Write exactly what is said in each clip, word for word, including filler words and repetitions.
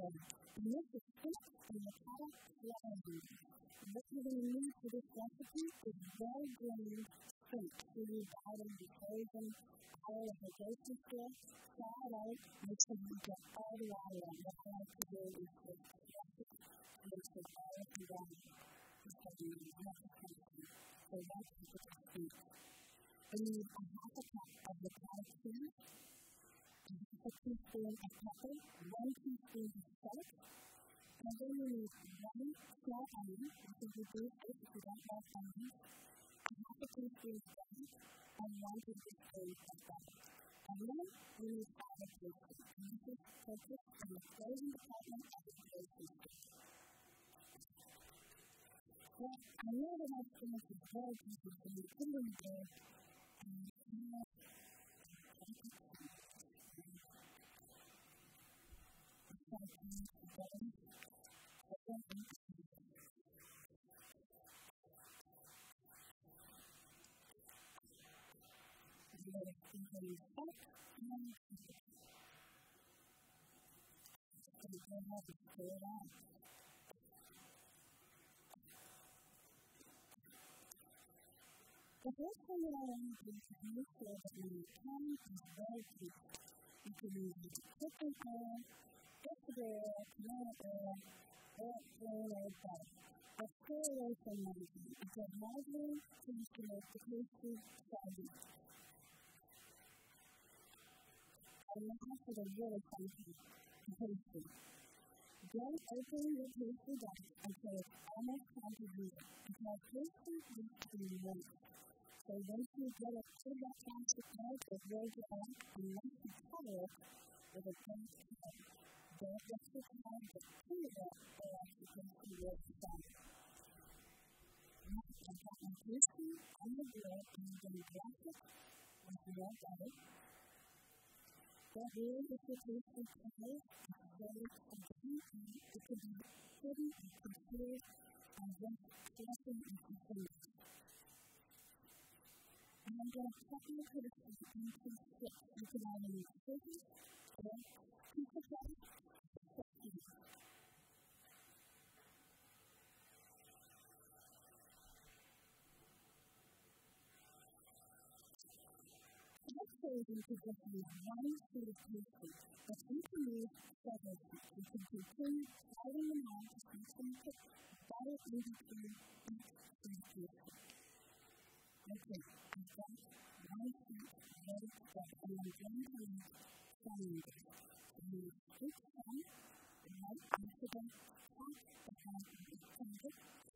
together. And this is fish and the product flounder. What you're going to need for this recipe is well-drained shrimp. So you buy them in frozen out of the grocery store, thaw it out, make sure you get all the water out. What I like to do is just wash it, make sure all of the water is taken out of the recipe. So that's what it's shrimp. We need a half a cup of the cottage cheese, a half a teaspoon of pepper, one teaspoon of salt, and then we need one small onion, which is reduced if you don't like onions, a half a teaspoon of garlic, and one tablespoon of butter. And then we need olive oil. And this is purchased in the frozen department of the grocery store. Well, I know that our spinach is very tasty, so we put it in the bowl. The first thing that I want to do is make sure that when your pan is well heated, you can use cooking oil, vegetable oil, tomato oil, or plain old butter. But stay away from margarine because margarine tends to make the tasty soggy. And now for the really fun part, the pastry. Don't open your pastry box until it's almost time to use it because pastry needs to be moist. So once you get it to that plastic bag, it rolls it out and once you cover it with a glass cover. Don't let the cover get too wet or else the pastry will stop. Now I've got my pastry on the grill and I'm going to brush it with more butter. That way, if your pastry covers, it's ready to eat and it can be hidden and concealed and just flushing and concealed. And I'm going to cut my pastry into strips. You can either use scissors or pizza cutters or scissors. Let's say you could just use one sheet of pastry, but you can use several sheets. You can continue sliding them out to see some put butter in between each sheet of pastry. Okay, I've got one sheet ready to go, and I'm going to use triangles. So you use each one, right into the top that has a rectangle.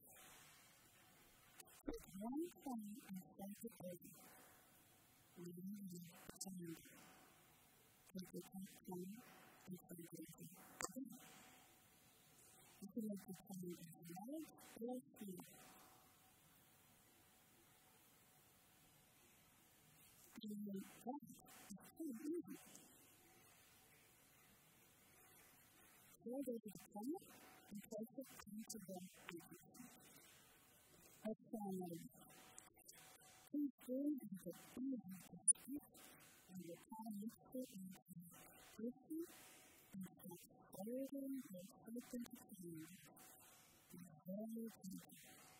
Take one corner and start it over. And then you use a triangle. Take the top corner and start it over. You can make the triangle large or small. And then that is so easy. Fold over the corner and place it into the pastry. Let's try another one. Please do and put two of the pastry and we'll try and mix it into the pastry and start folding or flipping the triangle. It's very easy.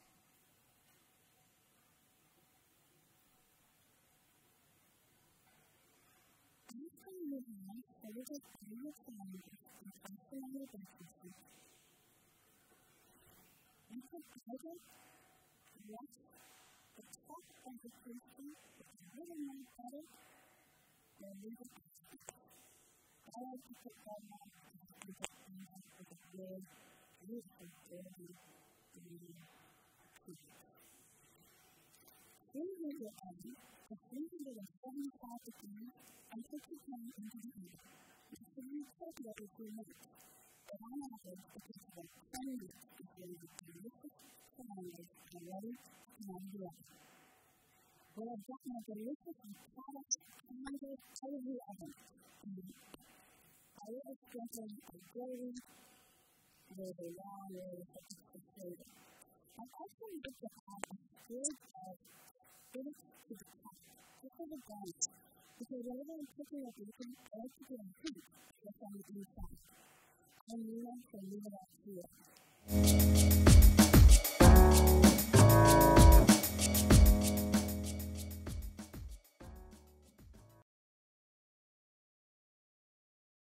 After you have folded all your triangles and place them on your baking sheet, you can either rest the top of the pastry with a little more butter or leave it open. I like to put that on and put it in with a good, beautiful, dirty, green cake. Then you heat your oven to three hundred seventy-five degrees and put your pan into the oven. Make sure you cook it every few minutes. But on average, it takes about ten minutes before you get delicious triangles and ready to come out of the oven. Well, I've got my delicious and product triangles out of the oven. I will sprinkle a gravy with a long layer of potato. I also like to add a squid of spinach to the top, just as a garnish. Because whenever I'm cooking up anything, I like to get a heat just on the inside. I I'm Nina from Nina Here.